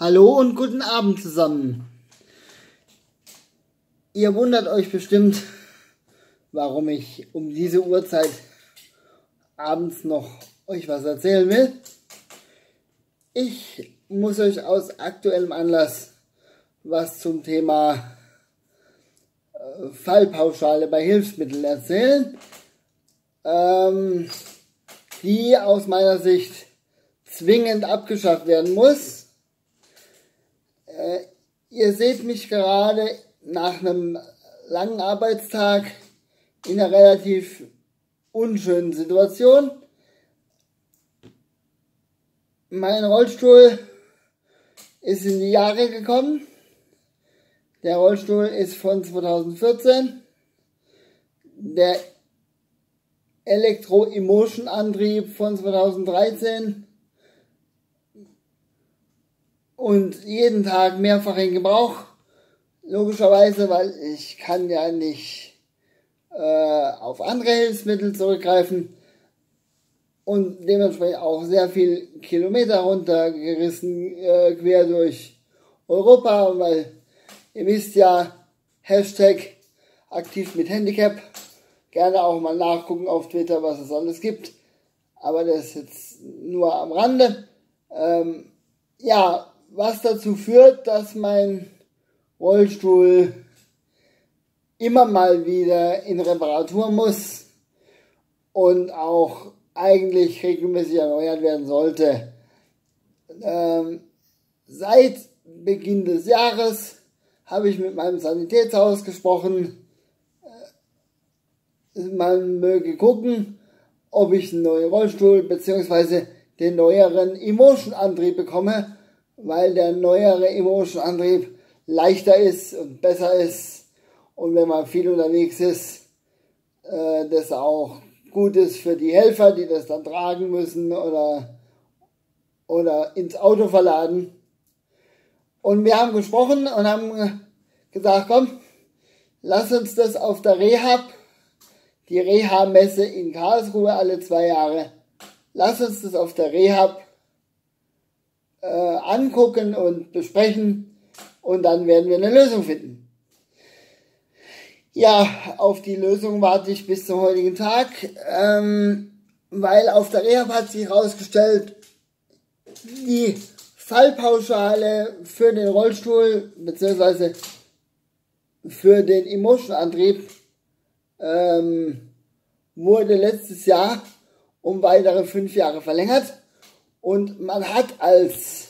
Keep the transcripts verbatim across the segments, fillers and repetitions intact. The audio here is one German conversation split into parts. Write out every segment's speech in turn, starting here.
Hallo und guten Abend zusammen. Ihr wundert euch bestimmt, warum ich um diese Uhrzeit abends noch euch was erzählen will. Ich muss euch aus aktuellem Anlass was zum Thema Fallpauschale bei Hilfsmitteln erzählen, ähm, die aus meiner Sicht zwingend abgeschafft werden muss. Äh, ihr seht mich gerade nach einem langen Arbeitstag in einer relativ unschönen Situation. Mein Rollstuhl ist in die Jahre gekommen. Der Rollstuhl ist von zweitausendvierzehn. Der Elektro-Emotion-Antrieb von zweitausenddreizehn. Und jeden Tag mehrfach in Gebrauch. Logischerweise, weil ich kann ja nicht äh, auf andere Hilfsmittel zurückgreifen. Und dementsprechend auch sehr viel Kilometer runtergerissen, äh, quer durch Europa, weil ihr wisst ja, Hashtag aktiv mit Handicap. Gerne auch mal nachgucken auf Twitter, was es alles gibt. Aber das ist jetzt nur am Rande. Ähm, ja, was dazu führt, dass mein Rollstuhl immer mal wieder in Reparatur muss und auch eigentlich regelmäßig erneuert werden sollte. Ähm, seit Beginn des Jahres habe ich mit meinem Sanitätshaus gesprochen. Man möge gucken, ob ich einen neuen Rollstuhl bzw. den neueren Emotion-Antrieb bekomme, weil der neuere Emotion-Antrieb leichter ist und besser ist und wenn man viel unterwegs ist, äh, das auch gut ist für die Helfer, die das dann tragen müssen oder, oder ins Auto verladen. Und wir haben gesprochen und haben gesagt, komm, lass uns das auf der Rehab, die Reha-Messe in Karlsruhe alle zwei Jahre, lass uns das auf der Rehab äh, angucken und besprechen und dann werden wir eine Lösung finden. Ja, auf die Lösung warte ich bis zum heutigen Tag, ähm, weil auf der Rehab hat sich herausgestellt, die Fallpauschale für den Rollstuhl bzw. für den Emotion-Antrieb ähm, wurde letztes Jahr um weitere fünf Jahre verlängert und man hat als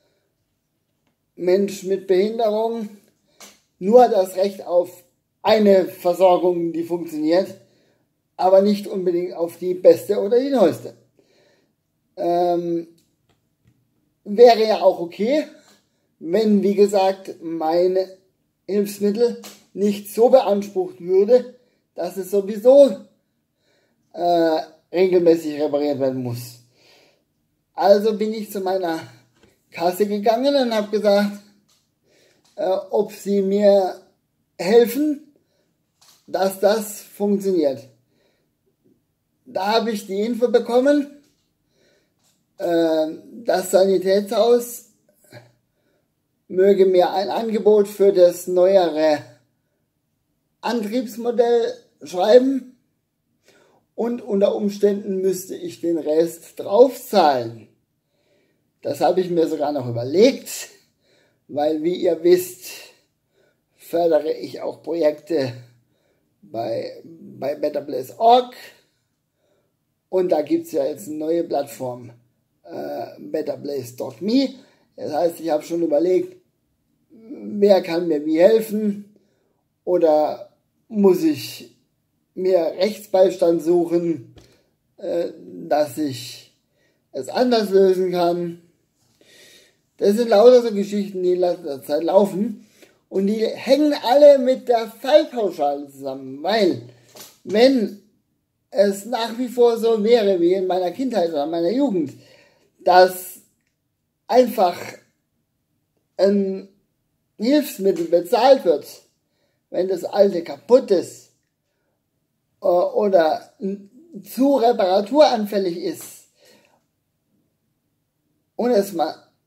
Mensch mit Behinderung nur das Recht auf eine Versorgung, die funktioniert, aber nicht unbedingt auf die beste oder die neueste. Ähm, wäre ja auch okay, wenn, wie gesagt, meine Hilfsmittel nicht so beansprucht würde, dass es sowieso äh, regelmäßig repariert werden muss. Also bin ich zu meiner Kasse gegangen und habe gesagt, äh, ob sie mir helfen, dass das funktioniert. Da habe ich die Info bekommen, äh, das Sanitätshaus möge mir ein Angebot für das neuere Antriebsmodell schreiben und unter Umständen müsste ich den Rest draufzahlen. Das habe ich mir sogar noch überlegt, weil, wie ihr wisst, fördere ich auch Projekte bei, bei Better Place Punkt org und da gibt es ja jetzt eine neue Plattform, äh, better place punkt me. Das heißt, ich habe schon überlegt, wer kann mir wie helfen oder muss ich mir Rechtsbeistand suchen, äh, dass ich es anders lösen kann. Das sind lauter so Geschichten, die in letzter Zeit laufen und die hängen alle mit der Fallpauschale zusammen, weil wenn es nach wie vor so wäre wie in meiner Kindheit oder meiner Jugend, dass einfach ein Hilfsmittel bezahlt wird, wenn das alte kaputt ist äh, oder zu reparaturanfällig ist und es mal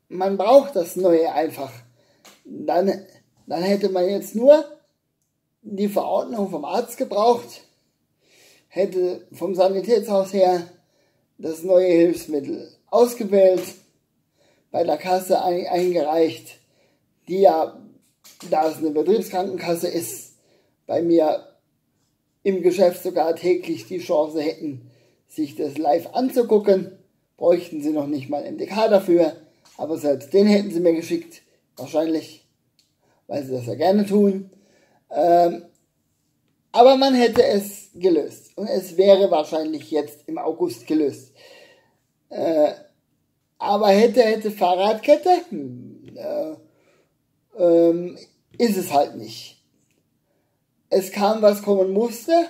man braucht das Neue einfach. Dann, dann hätte man jetzt nur die Verordnung vom Arzt gebraucht, hätte vom Sanitätshaus her das neue Hilfsmittel ausgewählt, bei der Kasse ein, eingereicht, die ja, da es eine Betriebskrankenkasse ist, bei mir im Geschäft sogar täglich die Chance hätten, sich das live anzugucken. Bräuchten sie noch nicht mal M D K dafür, aber selbst den hätten sie mir geschickt, wahrscheinlich, weil sie das ja gerne tun. Ähm, aber man hätte es gelöst und es wäre wahrscheinlich jetzt im August gelöst. Äh, aber hätte, hätte Fahrradkette, hm, äh, ähm, ist es halt nicht. Es kam, was kommen musste.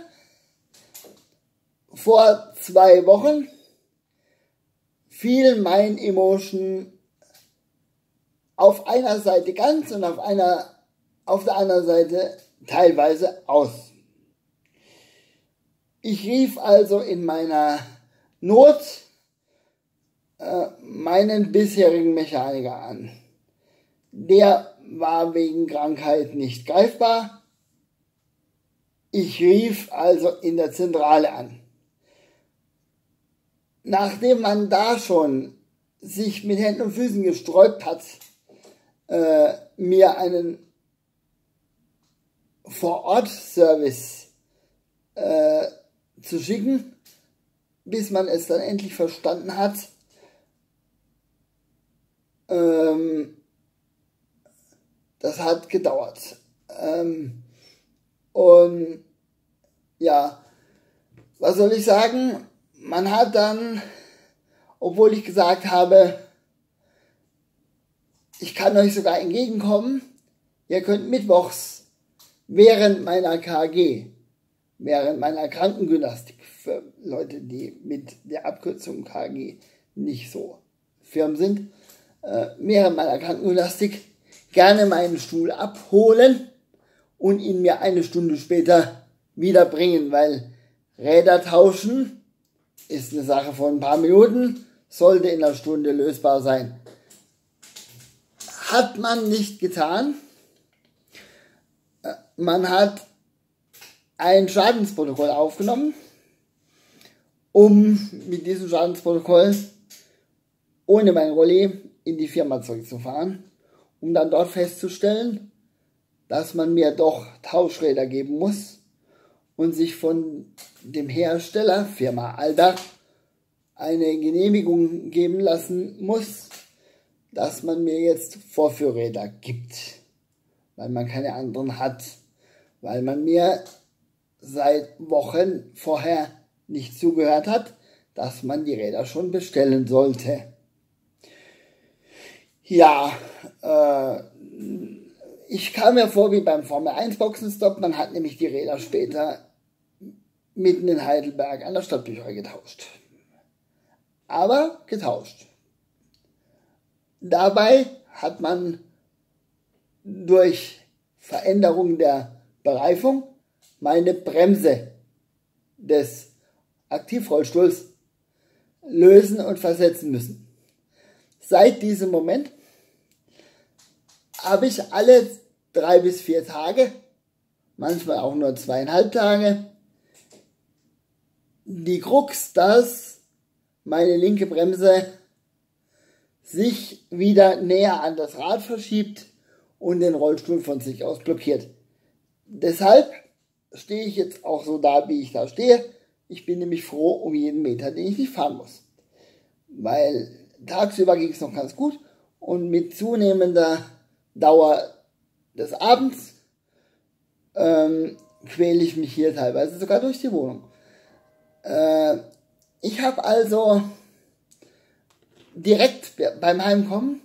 Vor zwei Wochen fiel mein Emotion auf einer Seite ganz und auf einer, auf der anderen Seite teilweise aus. Ich rief also in meiner Not äh, meinen bisherigen Mechaniker an. Der war wegen Krankheit nicht greifbar. Ich rief also in der Zentrale an. Nachdem man da schon sich mit Händen und Füßen gesträubt hat, äh, mir einen Vor-Ort-Service äh, zu schicken, bis man es dann endlich verstanden hat, ähm, das hat gedauert. Ähm, und ja, was soll ich sagen? Man hat dann, obwohl ich gesagt habe, ich kann euch sogar entgegenkommen, ihr könnt mittwochs während meiner K G, während meiner Krankengymnastik, für Leute, die mit der Abkürzung K G nicht so firm sind, äh, während meiner Krankengymnastik gerne meinen Stuhl abholen und ihn mir eine Stunde später wiederbringen, weil Räder tauschen ist eine Sache von ein paar Minuten, sollte in einer Stunde lösbar sein. Hat man nicht getan. Man hat ein Schadensprotokoll aufgenommen, um mit diesem Schadensprotokoll ohne mein Rolli in die Firma zurückzufahren, um dann dort festzustellen, dass man mir doch Tauschräder geben muss und sich von dem Hersteller, Firma Alba, eine Genehmigung geben lassen muss, dass man mir jetzt Vorführräder gibt, weil man keine anderen hat, weil man mir seit Wochen vorher nicht zugehört hat, dass man die Räder schon bestellen sollte. Ja, äh, ich kam mir vor wie beim Formel eins Boxenstopp, man hat nämlich die Räder später mitten in Heidelberg an der Stadtbücherei getauscht. Aber getauscht. Dabei hat man durch Veränderung der Bereifung meine Bremse des Aktivrollstuhls lösen und versetzen müssen. Seit diesem Moment habe ich alle drei bis vier Tage, manchmal auch nur zweieinhalb Tage, die Krux, dass meine linke Bremse sich wieder näher an das Rad verschiebt und den Rollstuhl von sich aus blockiert. Deshalb stehe ich jetzt auch so da, wie ich da stehe. Ich bin nämlich froh um jeden Meter, den ich nicht fahren muss. Weil tagsüber ging es noch ganz gut und mit zunehmender Dauer des Abends ähm, quäle ich mich hier teilweise sogar durch die Wohnung. Äh, ich habe also direkt beim Heimkommen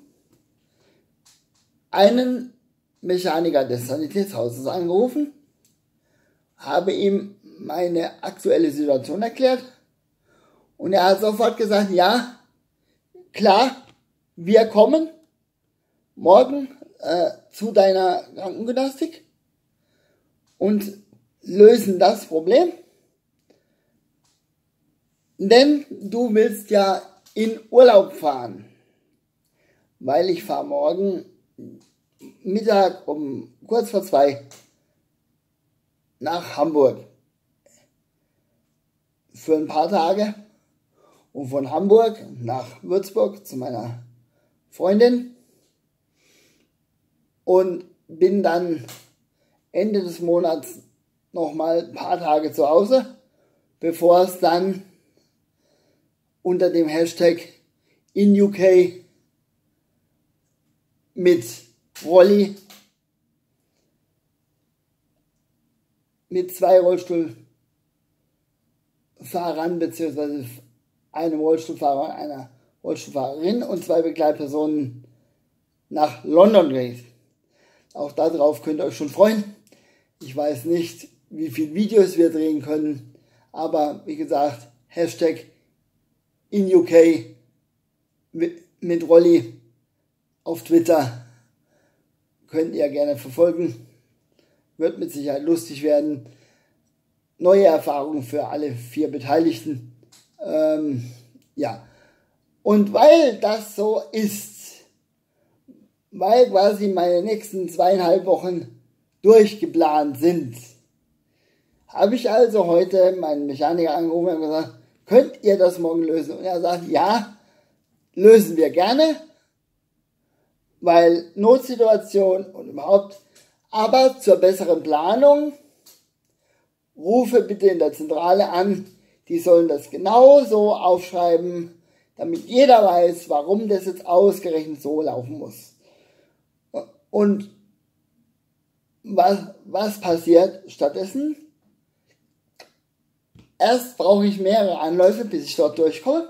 einen Mechaniker des Sanitätshauses angerufen, habe ihm meine aktuelle Situation erklärt und er hat sofort gesagt, ja, klar, wir kommen morgen äh, zu deiner Krankengymnastik und lösen das Problem, denn du willst ja in Urlaub fahren. weil ich fahre morgen Mittag um kurz vor zwei nach Hamburg für ein paar Tage und von Hamburg nach Würzburg zu meiner Freundin und bin dann Ende des Monats nochmal ein paar Tage zu Hause, bevor es dann unter dem Hashtag in U K mit Rolli, mit zwei Rollstuhlfahrern bzw. einem Rollstuhlfahrer, einer Rollstuhlfahrerin und zwei Begleitpersonen nach London geht. Auch darauf könnt ihr euch schon freuen. Ich weiß nicht, wie viele Videos wir drehen können, aber wie gesagt, Hashtag in U K mit Rolli auf Twitter könnt ihr gerne verfolgen. Wird mit Sicherheit lustig werden. Neue Erfahrungen für alle vier Beteiligten. Ähm, ja. Und weil das so ist, weil quasi meine nächsten zweieinhalb Wochen durchgeplant sind, habe ich also heute meinen Mechaniker angerufen und gesagt, könnt ihr das morgen lösen? Und er sagt, ja, lösen wir gerne, weil Notsituation und überhaupt, aber zur besseren Planung rufe bitte in der Zentrale an, die sollen das genau so aufschreiben, damit jeder weiß, warum das jetzt ausgerechnet so laufen muss. Und was, was passiert stattdessen? Erst brauche ich mehrere Anläufe, bis ich dort durchkomme.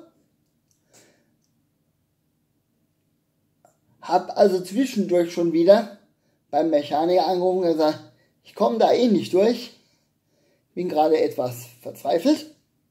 Hab also zwischendurch schon wieder beim Mechaniker angerufen und gesagt, ich komme da eh nicht durch. Bin gerade etwas verzweifelt.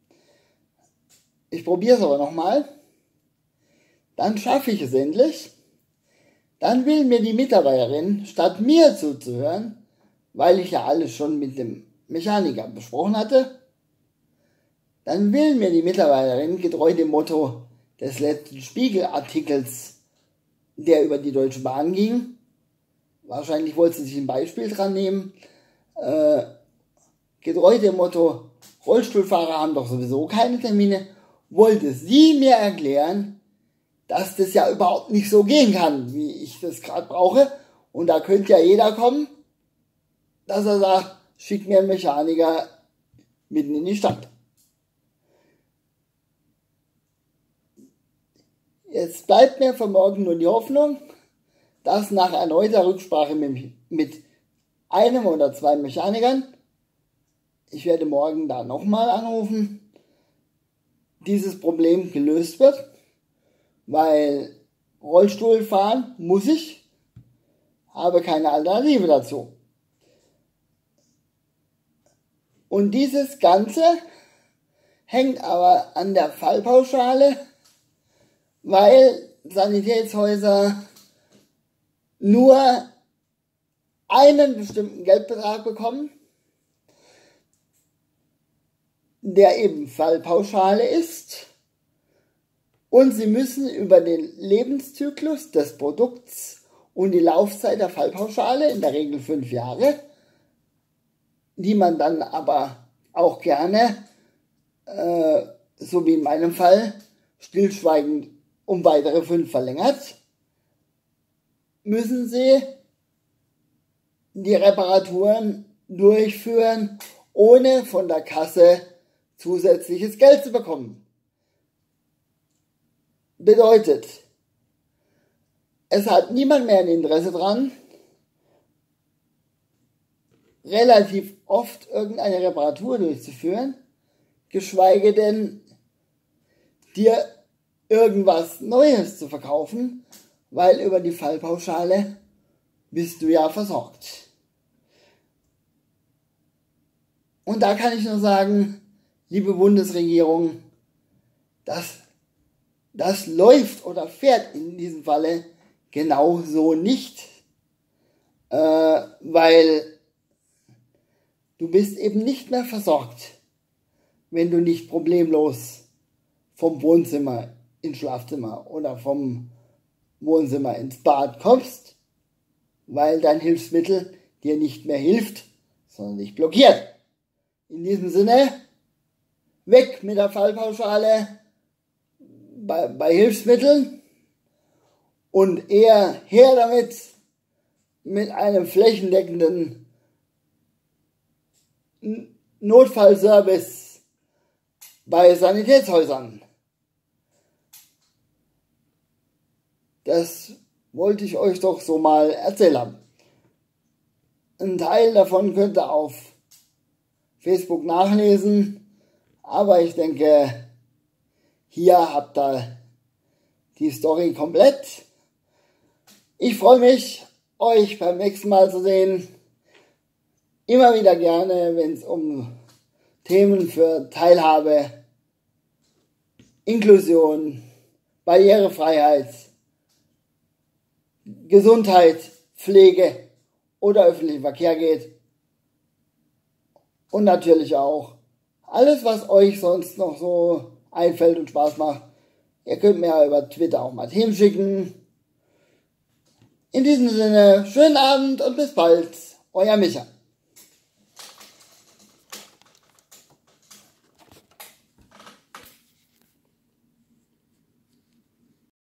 Ich probiere es aber nochmal. Dann schaffe ich es endlich. Dann will mir die Mitarbeiterin, statt mir zuzuhören, weil ich ja alles schon mit dem Mechaniker besprochen hatte, dann will mir die Mitarbeiterin, getreu dem Motto des letzten Spiegelartikels, der über die Deutsche Bahn ging, wahrscheinlich wollte sie sich ein Beispiel dran nehmen, äh, getreu dem Motto, Rollstuhlfahrer haben doch sowieso keine Termine, wollte sie mir erklären, dass das ja überhaupt nicht so gehen kann, wie ich das gerade brauche. Und da könnte ja jeder kommen, dass er sagt, schick mir einen Mechaniker mitten in die Stadt. Jetzt bleibt mir von morgen nur die Hoffnung, dass nach erneuter Rücksprache mit, mit einem oder zwei Mechanikern, ich werde morgen da nochmal anrufen, dieses Problem gelöst wird, weil Rollstuhl fahren muss ich, habe keine Alternative dazu. Und dieses Ganze hängt aber an der Fallpauschale, weil Sanitätshäuser nur einen bestimmten Geldbetrag bekommen, der eben Fallpauschale ist, und sie müssen über den Lebenszyklus des Produkts und die Laufzeit der Fallpauschale, in der Regel fünf Jahre, die man dann aber auch gerne, äh, so wie in meinem Fall, stillschweigend um weitere fünf verlängert, müssen sie die Reparaturen durchführen, ohne von der Kasse zusätzliches Geld zu bekommen. Bedeutet, es hat niemand mehr ein Interesse dran, relativ oft irgendeine Reparatur durchzuführen, geschweige denn dir irgendwas Neues zu verkaufen, weil über die Fallpauschale bist du ja versorgt. Und da kann ich nur sagen, liebe Bundesregierung, das, das läuft oder fährt in diesem Falle genau so nicht, äh, weil du bist eben nicht mehr versorgt, wenn du nicht problemlos vom Wohnzimmer ins Schlafzimmer oder vom Wohnzimmer ins Bad kommst, weil dein Hilfsmittel dir nicht mehr hilft, sondern dich blockiert. In diesem Sinne, weg mit der Fallpauschale bei, bei Hilfsmitteln und eher her damit mit einem flächendeckenden Notfallservice bei Sanitätshäusern. Das wollte ich euch doch so mal erzählen. Ein Teil davon könnt ihr auf Facebook nachlesen, aber ich denke, hier habt ihr die Story komplett. Ich freue mich, euch beim nächsten Mal zu sehen. Immer wieder gerne, wenn es um Themen für Teilhabe, Inklusion, Barrierefreiheit, Gesundheit, Pflege oder öffentlichen Verkehr geht. Und natürlich auch alles, was euch sonst noch so einfällt und Spaß macht. Ihr könnt mir ja über Twitter auch mal Themen schicken. In diesem Sinne, schönen Abend und bis bald. Euer Micha.